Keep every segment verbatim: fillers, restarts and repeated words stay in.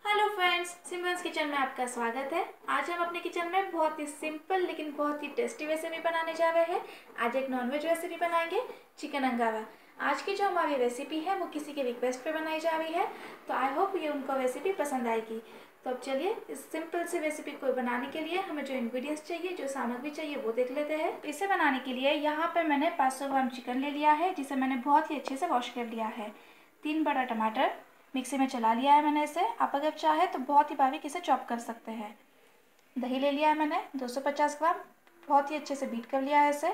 Hello friends, Simran's kitchen में आपका स्वागत है। आज हम अपने किचन में बहुत ही सिंपल लेकिन बहुत ही टेस्टी रेसिपी बनाने जा रहे हैं। आज एक नॉनवेज रेसिपी बनाएंगे, चिकन अंगारा। आज की जो हमारी रेसिपी है वो किसी के रिक्वेस्ट पे बनाई जा रही है, तो आई होप ये उनको रेसिपी पसंद आएगी। तो अब चलिए इस सिंपल सी रेसिपी को बनाने के लिए हमें जो इंग्रेडिएंट्स चाहिए, जो सामग्री चाहिए वो देख लेते हैं। इसे बनाने के लिए यहाँ पर मैंने पाँच सौ ग्राम चिकन ले लिया है, जिसे मैंने बहुत ही अच्छे से वॉश कर लिया है। तीन बड़ा टमाटर मिक्सी में चला लिया है मैंने इसे। आप अगर चाहे तो बहुत ही बारीक इसे चॉप कर सकते हैं। दही ले लिया है मैंने दो सौ पचास ग्राम, बहुत ही अच्छे से बीट कर लिया है इसे।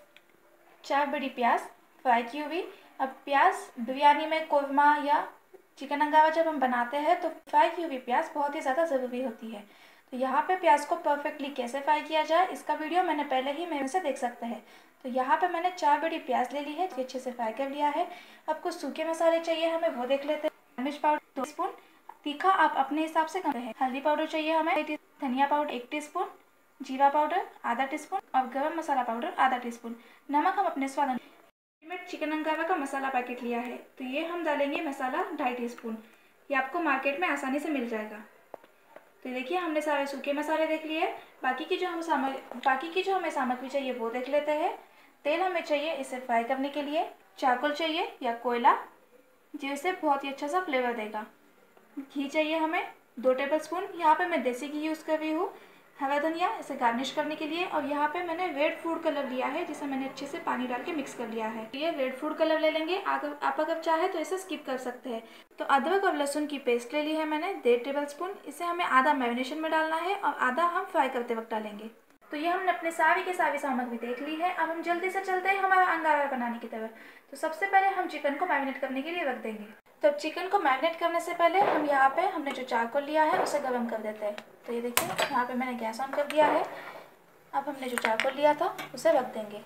चार बड़ी प्याज फ्राई की हुई। अब प्याज बिरयानी में, कोरमा या चिकन अंगारा जब हम बनाते हैं तो फ्राई की हुई प्याज बहुत ही ज़्यादा ज़रूरी होती है। तो यहाँ पे प्याज को परफेक्टली कैसे फ्राई किया जाए, इसका वीडियो मैंने पहले ही मेरे से देख सकते हैं। तो यहाँ पे मैंने चार बड़ी प्याज ले ली है, अच्छे से फ्राई कर लिया है। अब कुछ सूखे मसाले चाहिए हमें, वो देख लेते हैं। मिर्च पाउडर दो स्पून, तीखा आप अपने हिसाब से करते हैं। हल्दी पाउडर चाहिए हमें, धनिया पाउडर एक टीस्पून, जीरा पाउडर आधा टीस्पून और गरम मसाला पाउडर आधा टीस्पून। नमक हम अपने स्वाद अनुसार। चिकन अंगारा का मसाला पैकेट लिया है, तो ये हम डालेंगे मसाला ढाई टीस्पून। ये आपको मार्केट में आसानी से मिल जाएगा। तो देखिए हमने सारे सूखे मसाले देख लिए। बाकी की जो हम सामग्री बाकी की जो हमें सामग्री चाहिए वो देख लेते हैं। तेल हमें चाहिए इसे फ्राई करने के लिए। चारकोल चाहिए या कोयला, जिससे बहुत ही अच्छा सा फ्लेवर देगा। घी चाहिए हमें दो टेबलस्पून, यहाँ पे मैं देसी घी यूज़ कर रही हूँ। हरा धनिया इसे गार्निश करने के लिए। और यहाँ पे मैंने रेड फूड कलर लिया है, जिसे मैंने अच्छे से पानी डाल के मिक्स कर लिया है। ये रेड फूड कलर ले लेंगे, अगर आप अगर चाहे तो इसे स्किप कर सकते हैं। तो अदरक और लहसुन की पेस्ट ले ली है मैंने डेढ़ टेबल स्पून। इसे हमें आधा मैरिनेशन में डालना है और आधा हम फ्राई करते वक्त डालेंगे। तो ये हमने अपने सारी के सारी सामग्री देख ली है। अब हम जल्दी से चलते हैं हमारा अंगारा बनाने की तरफ। तो सबसे पहले हम चिकन को मैरिनेट करने के लिए रख देंगे। तो चिकन को मैरिनेट करने से पहले हम यहाँ पे हमने जो चारकोल लिया है उसे गर्म कर देते हैं। तो ये देखिए यहाँ पे मैंने गैस ऑन कर दिया है। अब हमने जो चारकोल लिया था उसे रख देंगे।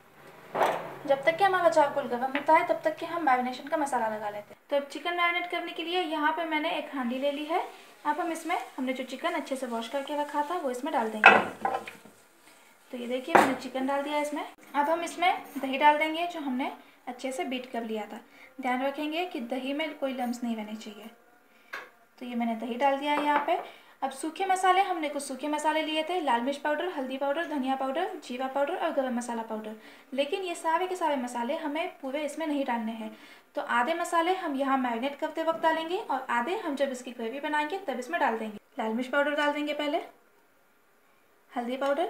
जब तक कि हमारा चारकोल गर्म होता है तब तक कि हम मैरिनेशन का मसाला लगा लेते हैं। तो अब चिकन मैरिनेट करने के लिए यहाँ पे मैंने एक हांडी ले ली है। अब हम इसमें हमने जो चिकन अच्छे से वॉश करके रखा था वो इसमें डाल देंगे। तो ये देखिए मैंने चिकन डाल दिया इसमें। अब हम इसमें दही डाल देंगे, जो हमने अच्छे से बीट कर लिया था। ध्यान रखेंगे कि दही में कोई लम्स नहीं रहने चाहिए। तो ये मैंने दही डाल दिया है यहाँ पे। अब सूखे मसाले, हमने कुछ सूखे मसाले लिए थे, लाल मिर्च पाउडर, हल्दी पाउडर, धनिया पाउडर, जीरा पाउडर और गरम मसाला पाउडर। लेकिन ये सारे के सारे मसाले हमें पूरे इसमें नहीं डालने हैं। तो आधे मसाले हम यहाँ मैरिनेट करते वक्त डालेंगे और आधे हम जब इसकी ग्रेवी बनाएंगे तब इसमें डाल देंगे। लाल मिर्च पाउडर डाल देंगे पहले, हल्दी पाउडर,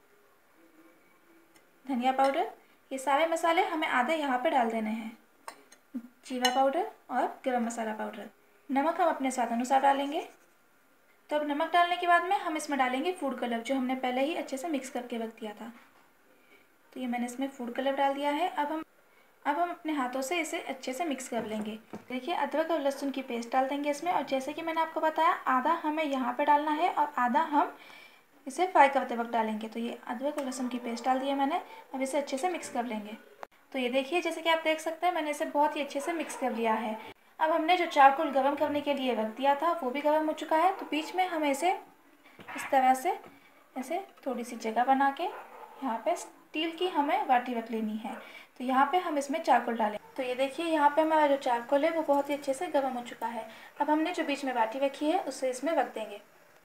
धनिया पाउडर, ये सारे मसाले हमें आधे यहाँ पे डाल देने हैं। जीरा पाउडर और गरम मसाला पाउडर। नमक हम अपने स्वाद अनुसार डालेंगे। तो अब नमक डालने के बाद में हम इसमें डालेंगे फूड कलर, जो हमने पहले ही अच्छे से मिक्स करके रख दिया था। तो ये मैंने इसमें फूड कलर डाल दिया है। अब हम अब हम अपने हाथों से इसे अच्छे से मिक्स कर लेंगे। देखिए अदरक और लहसुन की पेस्ट डाल देंगे इसमें। और जैसे कि मैंने आपको बताया, आधा हमें यहाँ पर डालना है और आधा हम इसे फ्राई करते वक्त डालेंगे। तो ये अदरक और लहसुन की पेस्ट डाल दी है मैंने। अब इसे अच्छे से मिक्स कर लेंगे। तो ये देखिए जैसे कि आप देख सकते हैं मैंने इसे बहुत ही अच्छे से मिक्स कर लिया है। अब हमने जो चारकोल गर्म करने के लिए रख दिया था वो भी गर्म हो चुका है। तो बीच में हमें इसे इस तरह से ऐसे थोड़ी सी जगह बना के यहाँ पे स्टील की हमें बाटी रख लेनी है। तो यहाँ पे हम इसमें चारकोल डालें। तो ये देखिए यहाँ पे हमारा जो चारकोल है वो बहुत ही अच्छे से गर्म हो चुका है। अब हमने जो बीच में बाटी रखी है उसे इसमें रख देंगे।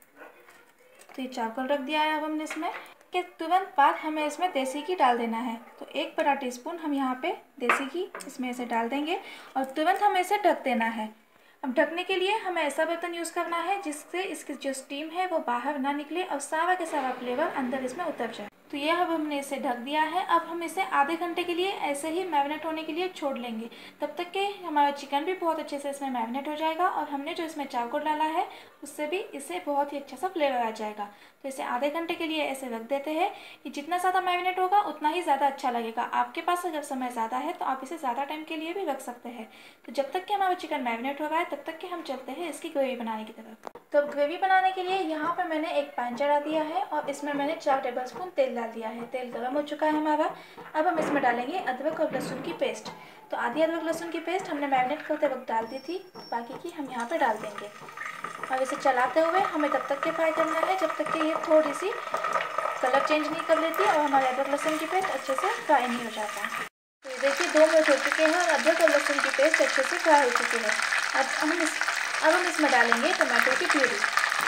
तो ये चारकोल रख दिया है। अब हमने इसमें के तुरंत बाद हमें इसमें देसी घी डाल देना है। तो एक बड़ा टीस्पून हम यहाँ पे देसी घी इसमें इसे डाल देंगे और तुरंत हमें इसे ढक देना है। अब ढकने के लिए हमें ऐसा बर्तन यूज़ करना है जिससे इसकी जो स्टीम है वो बाहर ना निकले और सारा के सारा फ्लेवर अंदर इसमें उतर जाए। तो ये अब हमने इसे ढक दिया है। अब हम इसे आधे घंटे के लिए ऐसे ही मैरिनेट होने के लिए छोड़ लेंगे। तब तक कि हमारा चिकन भी बहुत अच्छे से इसमें मैरिनेट हो जाएगा और हमने जो इसमें चारकोल डाला है उससे भी इसे बहुत ही अच्छा सा फ्लेवर आ जाएगा। तो इसे आधे घंटे के लिए ऐसे रख देते हैं कि जितना ज़्यादा मैरिनेट होगा उतना ही ज़्यादा अच्छा लगेगा। आपके पास अगर समय ज़्यादा है तो आप इसे ज़्यादा टाइम के लिए भी रख सकते हैं। तो जब तक कि हमारा चिकन मैरिनेट हो रहा है तब तक कि हम चलते हैं इसकी ग्रेवी बनाने की तरफ। तो अब ग्रेवी बनाने के लिए यहाँ पर मैंने एक पैन चढ़ा दिया है और इसमें मैंने चार टेबल स्पून तेल डाल दिया है। तेल गर्म हो चुका है हमारा। अब हम इसमें डालेंगे अदरक और लहसुन की पेस्ट। तो आधी अदरक लहसुन की पेस्ट हमने मैरिनेट करते वक्त डाल दी थी, बाकी की हम यहाँ पे डाल देंगे। और इसे चलाते हुए हमें तब तक के फ्राई करना है जब तक कि ये थोड़ी सी कलर चेंज नहीं कर लेती और हमारे अदरक लहसुन की पेस्ट अच्छे से फ्राई नहीं हो जाता। तो ये देखिए दो मिनट हो चुके हैं और अदरक और लहसुन की पेस्ट अच्छे से फ्राई हो चुकी है। अब हम इस अब हम इसमें डालेंगे टमाटर की प्यूरी।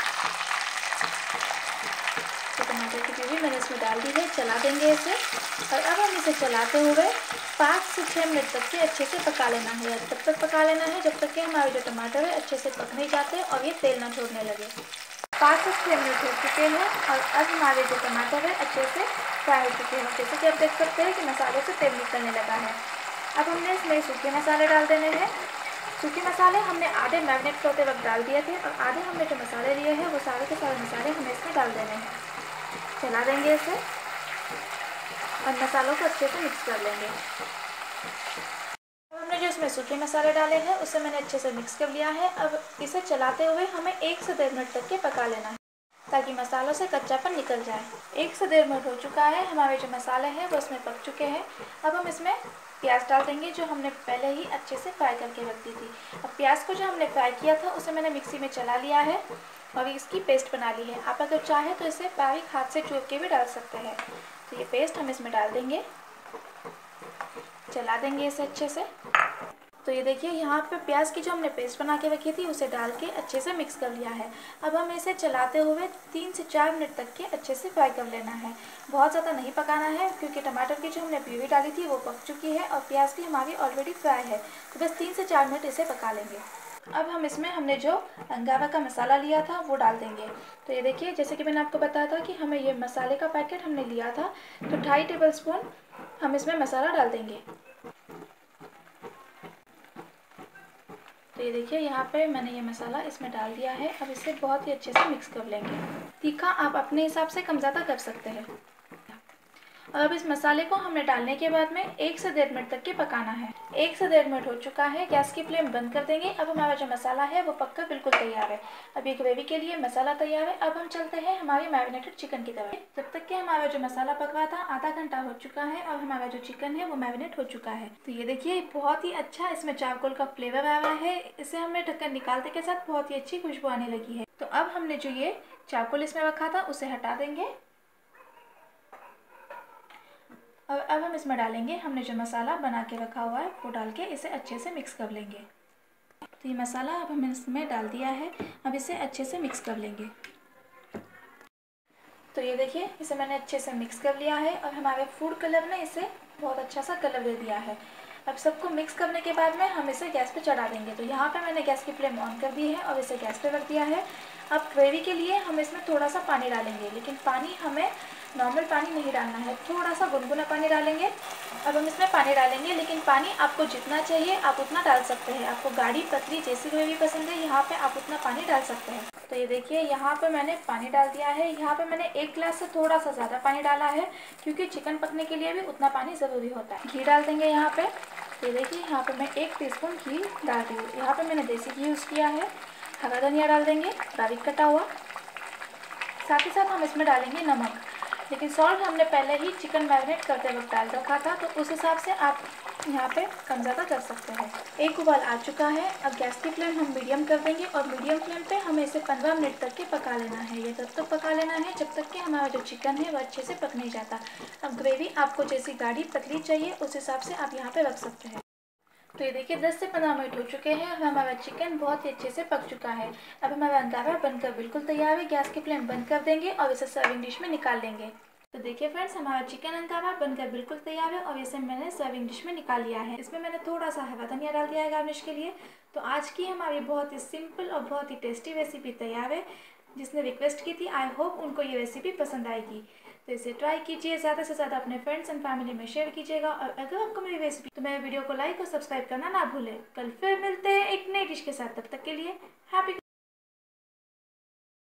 तो टमाटर की प्यूरी मैंने इसमें डाल दी है, चला देंगे इसे। और अब हम इसे चलाते हुए पाँच से छः मिनट तक के अच्छे से पका लेना है। तब तक पका लेना है जब तक कि हमारे जो टमाटर है अच्छे से पक नहीं जाते और ये तेल ना छोड़ने लगे। पाँच से छः मिनट हो चुके हैं और अब हमारे जो टमाटर है अच्छे से फ्राई हो चुके हैं। जैसे कि आप देख सकते हैं कि मसालों से तेल निकलने लगा है। अब हमने इसमें सूखे मसाले डाल देने हैं। सूखे मसाले हमने आधे मैरिनेट करते वक्त डाल दिए थे और आधे हमने जो मसाले लिए हैं वो सारे के सारे मसाले हमें इसमें डाल देने हैं। चला देंगे इसे और मसालों को अच्छे से मिक्स कर लेंगे। अब हमने जो इसमें सूखे मसाले डाले हैं उसे मैंने अच्छे से मिक्स कर लिया है। अब इसे चलाते हुए हमें एक से डेढ़ मिनट तक के पका लेना है ताकि मसालों से कच्चापन निकल जाए। एक से डेढ़ मिनट हो चुका है, हमारे जो मसाले हैं वो इसमें पक चुके हैं। अब हम इसमें प्याज डाल देंगे जो हमने पहले ही अच्छे से फ्राई करके रख दी थी। अब प्याज को जो हमने फ्राई किया था उसे मैंने मिक्सी में चला लिया है और इसकी पेस्ट बना ली है। आप अगर चाहें तो इसे बारीक हाथ से चूर के भी डाल सकते हैं। तो ये पेस्ट हम इसमें डाल देंगे, चला देंगे इसे अच्छे से। तो ये देखिए यहाँ पे प्याज की जो हमने पेस्ट बना के रखी थी उसे डाल के अच्छे से मिक्स कर लिया है। अब हम इसे चलाते हुए तीन से चार मिनट तक के अच्छे से फ्राई कर लेना है। बहुत ज़्यादा नहीं पकाना है क्योंकि टमाटर की जो हमने प्यूरी डाली थी वो पक चुकी है और प्याज भी हमारी ऑलरेडी फ्राई है। तो बस तीन से चार मिनट इसे पका लेंगे। अब हम इसमें हमने जो अंगारा का मसाला लिया था वो डाल देंगे। तो ये देखिए जैसे कि मैंने आपको बताया था कि हमें ये मसाले का पैकेट हमने लिया था, तो ढाई टेबल स्पून हम इसमें मसाला डाल देंगे। तो ये देखिए यहाँ पे मैंने ये मसाला इसमें डाल दिया है। अब इसे बहुत ही अच्छे से मिक्स कर लेंगे। तीखा आप अपने हिसाब से कम ज़्यादा कर सकते हैं। और अब इस मसाले को हमने डालने के बाद में एक से डेढ़ मिनट तक के पकाना है। एक से डेढ़ मिनट हो चुका है, गैस की फ्लेम बंद कर देंगे। अब हमारा जो मसाला है वो पककर बिल्कुल तैयार है। अब ये ग्रेवी के लिए मसाला तैयार है। अब हम चलते हैं हमारे मैरिनेटेड चिकन की तरफ। जब तक कि हमारा जो मसाला पक रहा था आधा घंटा हो चुका है और हमारा जो चिकन है वो मैरिनेट हो चुका है। तो ये देखिए बहुत ही अच्छा इसमें चारकोल का फ्लेवर आ रहा है। इसे हमने ढक्कन निकालते के साथ बहुत ही अच्छी खुशबू आने लगी है। तो अब हमने जो ये चारकोल इसमें रखा था उसे हटा देंगे और अब हम इसमें डालेंगे हमने जो मसाला बना के रखा हुआ है वो डाल के इसे अच्छे से मिक्स कर लेंगे। तो ये मसाला अब हमने इसमें डाल दिया है। अब इसे अच्छे से मिक्स कर लेंगे। तो ये देखिए इसे मैंने अच्छे से मिक्स कर लिया है और हमारे फूड कलर ने इसे बहुत अच्छा सा कलर दे दिया है। अब सबको मिक्स करने के बाद में हम इसे गैस पे चढ़ा देंगे। तो यहाँ पे मैंने गैस की फ्लेम ऑन कर दी है और इसे गैस पे रख दिया है। अब ग्रेवी के लिए हम इसमें थोड़ा सा पानी डालेंगे, लेकिन पानी हमें नॉर्मल पानी नहीं डालना है, थोड़ा सा गुनगुना पानी डालेंगे। अब हम इसमें पानी डालेंगे, लेकिन पानी आपको जितना चाहिए आप उतना डाल सकते हैं। आपको गाढ़ी पतली जैसी ग्रेवी पसंद है यहाँ पे आप उतना पानी डाल सकते हैं। तो ये देखिए यहाँ पे मैंने पानी डाल दिया है। यहाँ पे मैंने एक गिलास से थोड़ा सा ज़्यादा पानी डाला है क्योंकि चिकन पकने के लिए भी उतना पानी ज़रूरी होता है। घी डाल देंगे यहाँ पे। ये देखिए यहाँ पे मैं एक टीस्पून घी डाल दी हूँ। यहाँ पे मैंने देसी घी यूज़ किया है। हरा धनिया डाल देंगे बारीक कटा हुआ। साथ ही साथ हम इसमें डालेंगे नमक, लेकिन सॉल्ट हमने पहले ही चिकन मैरिनेट करते वक्त डाल रखा था, तो उस हिसाब से आप यहाँ पे कम ज़्यादा कर सकते हैं। एक उबाल आ चुका है। अब गैस की फ्लेम हम मीडियम कर देंगे और मीडियम फ्लेम पे हमें इसे पंद्रह मिनट तक के पका लेना है। ये तब तक पका लेना है जब तक कि हमारा जो चिकन है वो अच्छे से पक नहीं जाता। अब ग्रेवी आपको जैसी गाढ़ी पतली चाहिए उस हिसाब से आप यहाँ पे रख सकते हैं। तो ये देखिए दस से पंद्रह मिनट हो चुके हैं और हमारा चिकन बहुत ही अच्छे से पक चुका है। अब हमारा अंगारा बनकर बिल्कुल तैयार है। गैस की फ्लेम बंद कर देंगे और इसे सर्विंग डिश में निकाल लेंगे। तो देखिए फ्रेंड्स हमारा चिकन अंगारा बनकर बिल्कुल तैयार है और इसे मैंने सर्विंग डिश में निकाल लिया है। इसमें मैंने थोड़ा सा हरा धनिया डाल दिया है गार्निश के लिए। तो आज की हमारी बहुत ही सिंपल और बहुत ही टेस्टी रेसिपी तैयार है। जिसने रिक्वेस्ट की थी, आई होप उनको ये रेसिपी पसंद आएगी। तो इसे ट्राई कीजिए, ज़्यादा से ज़्यादा अपने फ्रेंड्स एंड फैमिली में शेयर कीजिएगा। और अगर आपको मेरी रेसिपी तो मेरे वीडियो को लाइक और सब्सक्राइब करना ना भूलें। कल फिर मिलते हैं एक नई डिश के साथ, तब तक के लिए हैप्पी